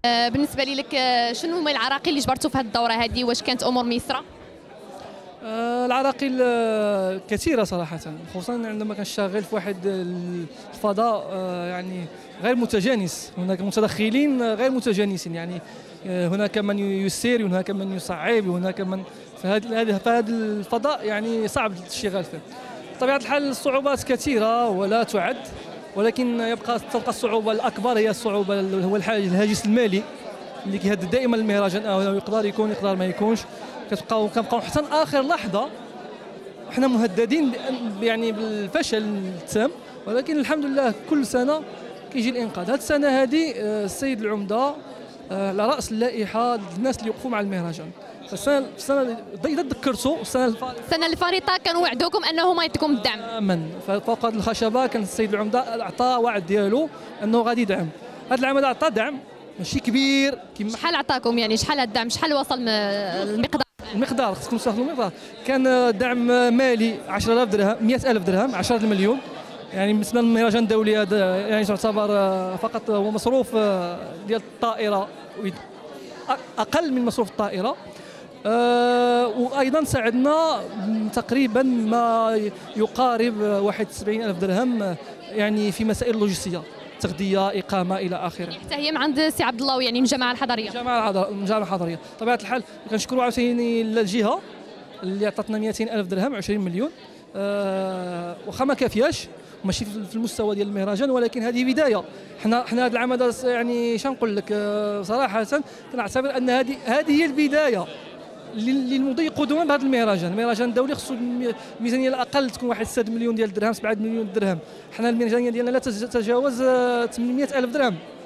بالنسبه لي لك شنو هما العراقيل اللي جبرتوا في هذه الدوره هذه؟ واش كانت امور ميسره؟ العراقيل كثيرة صراحة، خصوصا عندما كنشتغل في واحد الفضاء يعني غير متجانس. هناك متدخلين غير متجانسين، يعني هناك من يسير وهناك من يصعب وهناك من في هذا الفضاء يعني صعب الاشتغال فيه. بطبيعة الحال الصعوبات كثيرة ولا تعد، ولكن تبقى الصعوبة الأكبر هي الصعوبة هو الهاجس المالي اللي كيهدد دائما المهرجان، يقدر يكون يقدر ما يكونش. كنبقاو حتى اخر لحظه حنا مهددين يعني بالفشل التام، ولكن الحمد لله كل سنه كيجي الانقاذ. هذه السنه هذه السيد العمده على راس اللائحه الناس اللي وقفوا مع المهرجان. السنه اذا تذكرتوا السنه الفارطه كانوا وعدوكم انه ما يعطيكم الدعم تماما، فوق هذه الخشبه كان السيد العمده اعطى وعد ديالو انه غادي يدعم. هذا العام هذا اعطى دعم ماشي كبير كما شحال عطاكم؟ يعني شحال الدعم؟ شحال وصل المقدار؟ خصكم تاخذوا المقدار. كان دعم مالي 10000 درهم، 100000 درهم، 10 مليون. يعني بالنسبه للمهرجان الدولي هذا يعني تعتبر فقط هو مصروف ديال الطائره اقل من مصروف الطائره. وايضا ساعدنا تقريبا ما يقارب 71000 درهم يعني في مسائل اللوجستيه، تغذيه، اقامه الى اخره. حتى هي من عند سي عبد الله يعني من الجماعه الحضريه. الجماعه الحضريه بطبيعه الحال. كنشكروا عاوتاني الجهه اللي عطاتنا 200000 درهم، 20 مليون. واخا ما كافياش ماشي في المستوى ديال المهرجان، ولكن هذه بدايه. حنا هذا العام هذا يعني نقول لك صراحه كنعتبر ان هذه هي البدايه للمضي قدما بهذا المهرجان. المهرجان الدولي خصو الميزانيه الاقل تكون 6 مليون ديال الدرهم، 7 مليون درهم. حنا الميزانيه ديالنا لا تتجاوز 800 الف درهم.